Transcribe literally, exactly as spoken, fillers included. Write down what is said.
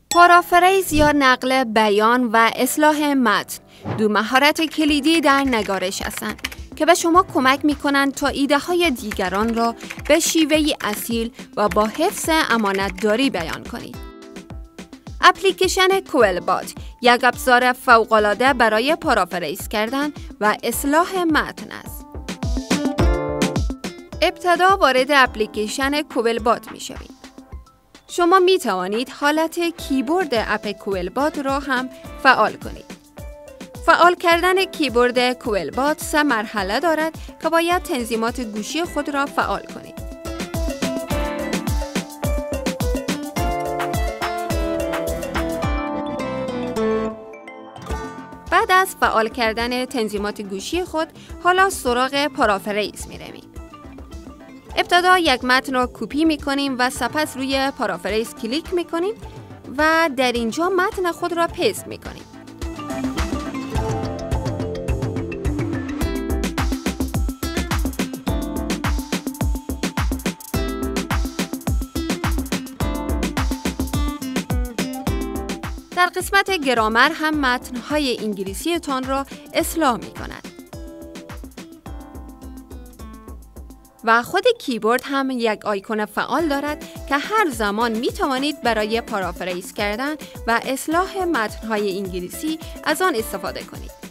پارافریز یا نقل بیان و اصلاح متن دو مهارت کلیدی در نگارش هستند که به شما کمک می‌کنند تا ایده‌های دیگران را به شیوهی اصیل و با حفظ امانتداری بیان کنید. اپلیکیشن کوئلبات یک ابزار فوق‌العاده برای پارافریز کردن و اصلاح متن است. ابتدا وارد اپلیکیشن کوئلبات می‌شوید. شما می توانید حالت کیبورد اپ کوئلبات را هم فعال کنید. فعال کردن کیبورد کوئلبات سه مرحله دارد که باید تنظیمات گوشی خود را فعال کنید. بعد از فعال کردن تنظیمات گوشی خود، حالا سراغ پارافریز می روید. ابتدا یک متن را کپی می کنیم و سپس روی پارافریز کلیک می کنیم و در اینجا متن خود را پست می کنیم. در قسمت گرامر هم متن‌های انگلیسیتان را اصلاح می کند. و خود کیبورد هم یک آیکون فعال دارد که هر زمان می توانید برای پارافریز کردن و اصلاح متن‌های انگلیسی از آن استفاده کنید.